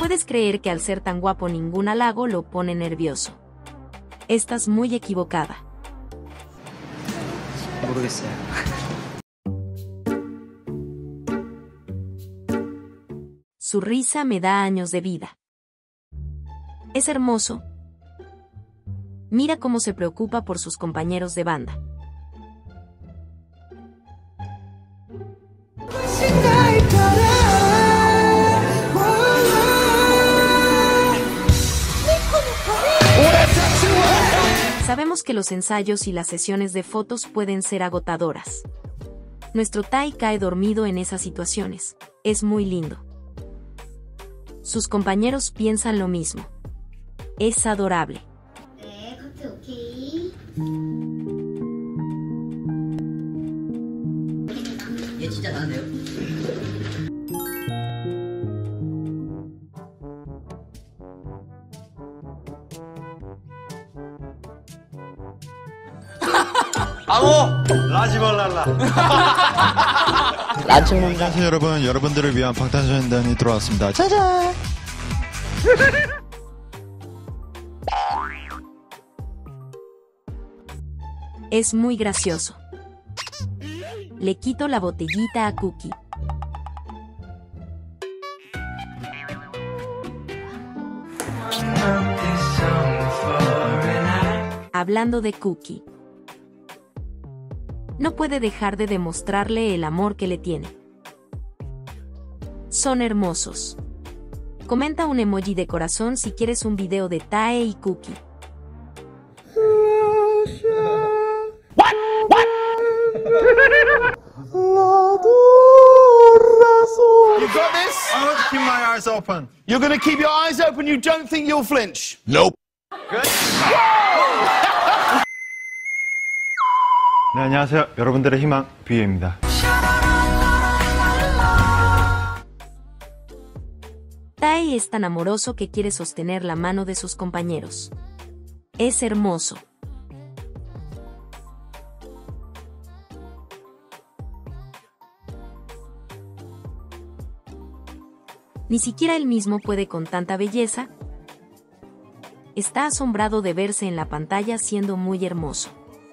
Puedes creer que al ser tan guapo ningún halago lo pone nervioso. Estás muy equivocada. 모르겠어요. Su risa me da años de vida. Es hermoso. Mira cómo se preocupa por sus compañeros de banda. Sabemos que los ensayos y las sesiones de fotos pueden ser agotadoras. Nuestro Tai cae dormido en esas situaciones. Es muy lindo. Sus compañeros piensan lo mismo. Es adorable. 네, 커트 오케이. 얘 진짜 나는데요? 라지발랄라. 안녕하세요 여러분, 여러분들을 위한 방탄소년단이 들어왔습니다. 짜잔! Es muy gracioso. Le quito la botellita a Cookie. Hablando de Cookie. No puede dejar de demostrarle el amor que le tiene. Son hermosos. Comenta un emoji de corazón si quieres un video de Tae y Cookie. You got this? I'm going to keep my eyes open. You're going to keep your eyes open? You don't think you'll flinch? Nope. Good. 네, 안녕하세요 여러분들의 희망 비에입니다. Tae es tan amoroso que quiere sostener la mano de sus compañeros. Es hermoso. Ni siquiera él mismo puede con tanta belleza. Está asombrado de verse en la pantalla siendo muy hermoso.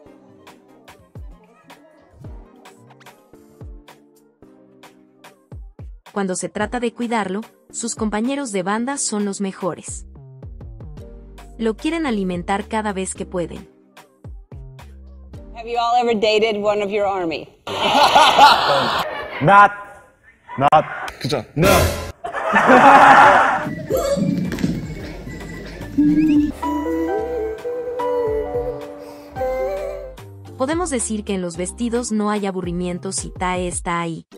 Cuando se trata de cuidarlo, sus compañeros de banda son los mejores. Lo quieren alimentar cada vez que pueden. Have you all ever dated one of your army? Not. 그죠? No. Podemos decir que en los vestidos no hay aburrimiento si Tae está ahí.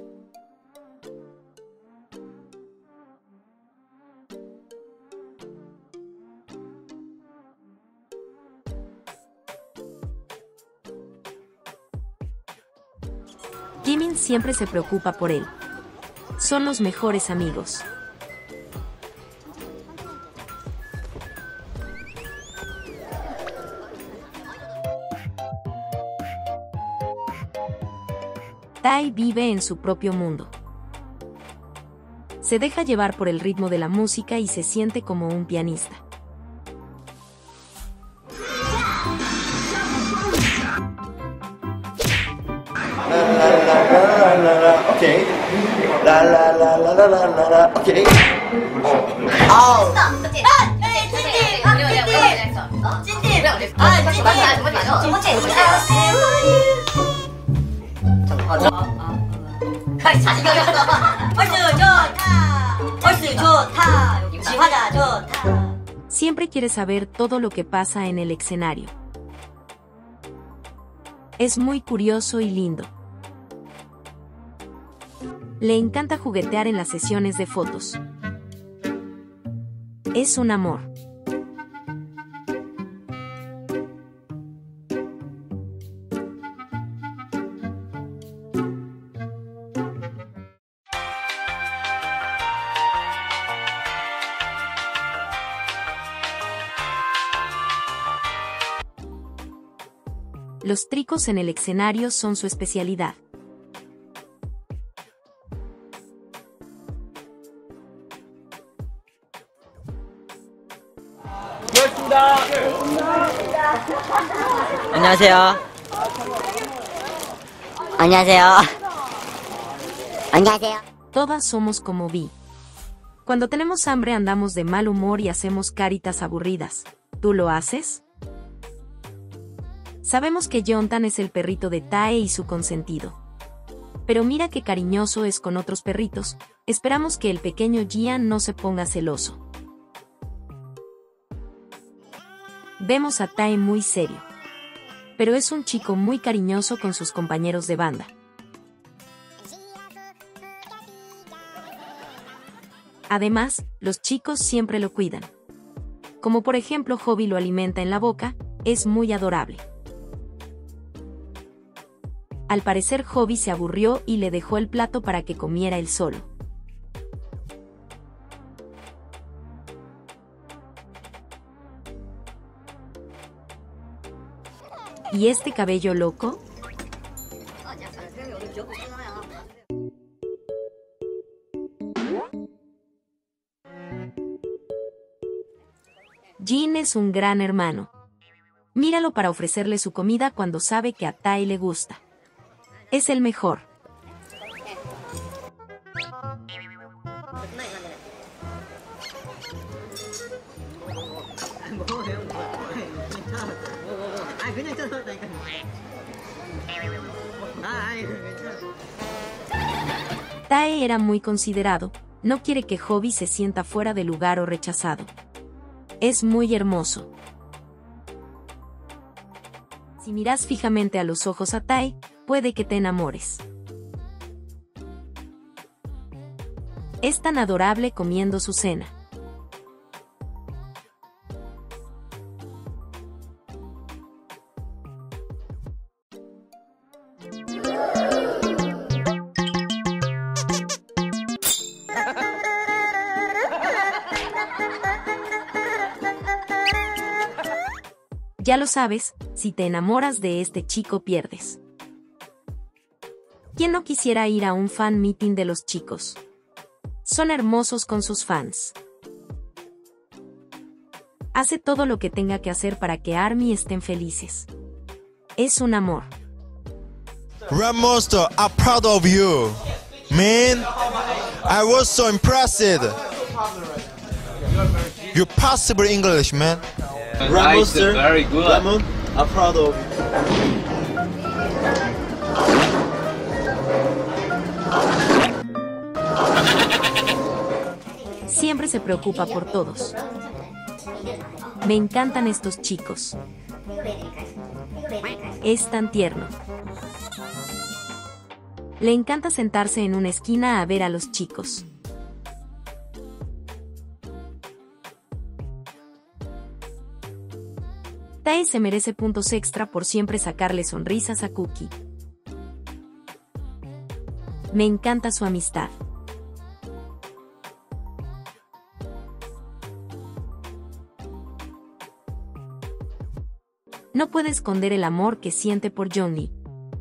Jimin siempre se preocupa por él. Son los mejores amigos. Tae vive en su propio mundo. Se deja llevar por el ritmo de la música y se siente como un pianista. Okay. La la la la la la la la. Okay. Oh. Siempre quiere saber todo lo que pasa en el escenario. Es muy curioso y lindo. Le encanta juguetear en las sesiones de fotos. Es un amor. Los tricos en el escenario son su especialidad. 안녕하세요. 안녕하세요. 안녕하세요. Todas somos como Vi. Cuando tenemos hambre andamos de mal humor y hacemos caritas aburridas. ¿Tú lo haces? Sabemos que Jontan es el perrito de Tae y su consentido. Pero mira qué cariñoso es con otros perritos. Esperamos que el pequeño Gian no se ponga celoso. Vemos a Tae muy serio. Pero es un chico muy cariñoso con sus compañeros de banda. Además, los chicos siempre lo cuidan. Como por ejemplo Hobby lo alimenta en la boca, es muy adorable. Al parecer Hobby se aburrió y le dejó el plato para que comiera él solo. ¿Y este cabello loco? Jin es un gran hermano. Míralo para ofrecerle su comida cuando sabe que a Tae le gusta. Es el mejor. Tae era muy considerado, no quiere que Hobby se sienta fuera de lugar o rechazado. Es muy hermoso. Si miras fijamente a los ojos a Tae, puede que te enamores. Es tan adorable comiendo su cena. Ya lo sabes, si te enamoras de este chico pierdes. ¿Quién no quisiera ir a un fan meeting de los chicos? Son hermosos con sus fans. Hace todo lo que tenga que hacer para que ARMY estén felices. Es un amor. Red Monster, I'm proud of you. Man, I was so impressed. You possible English, man. Red Monster, very good. Lemon, I'm proud of you. Siempre se preocupa por todos. Me encantan estos chicos. Es tan tierno. Le encanta sentarse en una esquina a ver a los chicos. Tae se merece puntos extra por siempre sacarle sonrisas a Cookie. Me encanta su amistad. No puede esconder el amor que siente por Johnny.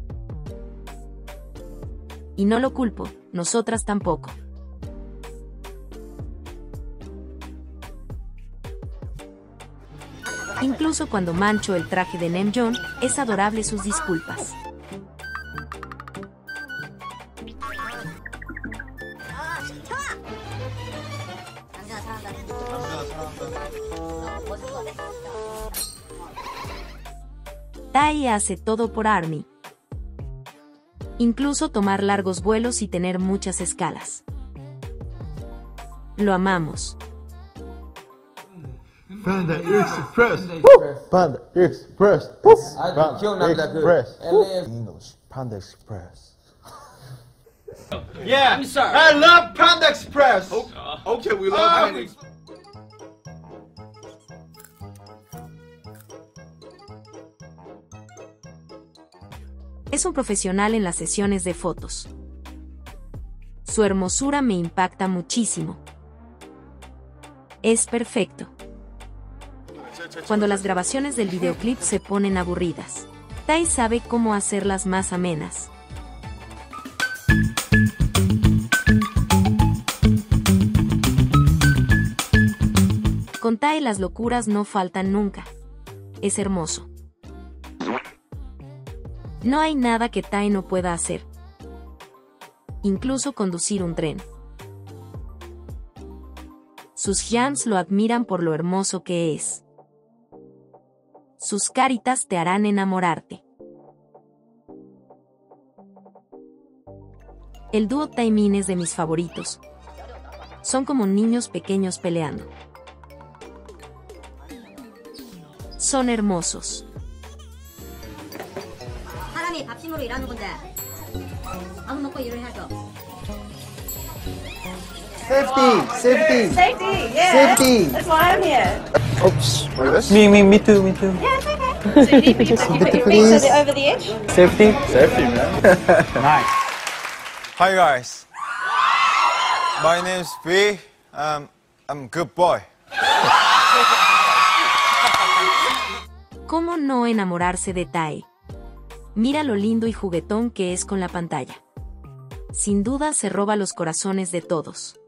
Y no lo culpo, nosotras tampoco. Incluso cuando mancho el traje de Namjoon, es adorable sus disculpas. Tae hace todo por ARMY. Incluso tomar largos vuelos y tener muchas escalas. Lo amamos. Panda Express. Panda Express. Panda Express. English. Panda Express. Yeah, I love Panda Express. Okay, we love Panda Express. Es un profesional en las sesiones de fotos. Su hermosura me impacta muchísimo. Es perfecto. Cuando las grabaciones del videoclip se ponen aburridas, Tae sabe cómo hacerlas más amenas. Con Tae las locuras no faltan nunca. Es hermoso. No hay nada que Tai no pueda hacer. Incluso conducir un tren. Sus hyans lo admiran por lo hermoso que es. Sus caritas te harán enamorarte. El dúo Taemin es de mis favoritos. Son como niños pequeños peleando. Son hermosos. 사람이 밥심으로 일하는 건데 밥 먹고 일을 해야죠. Safety. Safety, yeah. Safety. That's why I'm here. Oops. Look at this. Me too. So you put your feet over the edge. Safety. Safety, man. Nice. Hi guys. My name's V. I'm good boy. ¿Cómo no enamorarse de Tae? Mira lo lindo y juguetón que es con la pantalla. Sin duda se roba los corazones de todos.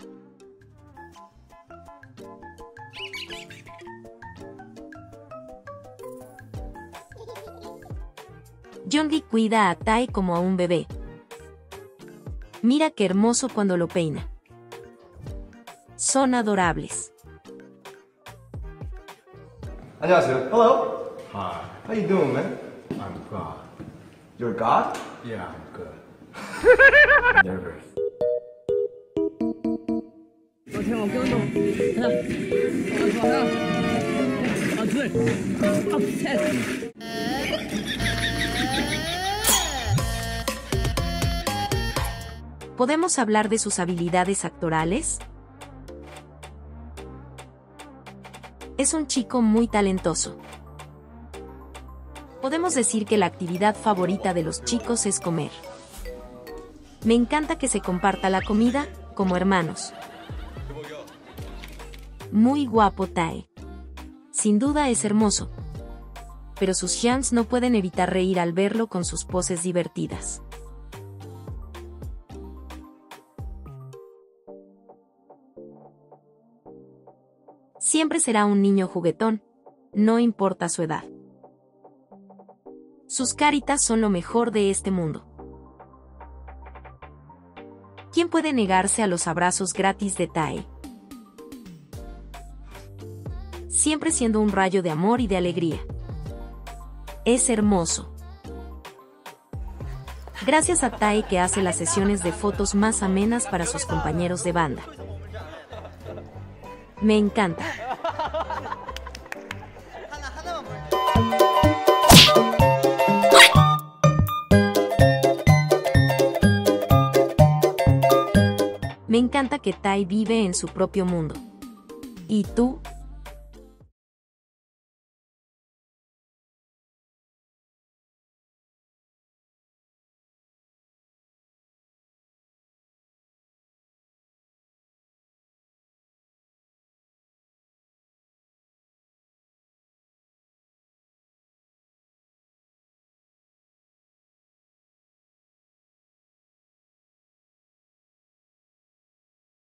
Jonggi cuida a Tae como a un bebé. Mira qué hermoso cuando lo peina. Son adorables. 안녕하세요. Hello. Hi. How you doing, man? I'm God. You're a god? Yeah, I'm good. Nervous. ¿Podemos hablar de sus habilidades actorales? Es un chico muy talentoso. Podemos decir que la actividad favorita de los chicos es comer. Me encanta que se comparta la comida, como hermanos. Muy guapo Tae. Sin duda es hermoso. Pero sus hyans no pueden evitar reír al verlo con sus poses divertidas. Siempre será un niño juguetón, no importa su edad. Sus caritas son lo mejor de este mundo. ¿Quién puede negarse a los abrazos gratis de Tae? Siempre siendo un rayo de amor y de alegría. Es hermoso. Gracias a Tae que hace las sesiones de fotos más amenas para sus compañeros de banda. Me encanta. Me encanta que Tai vive en su propio mundo. ¿Y tú?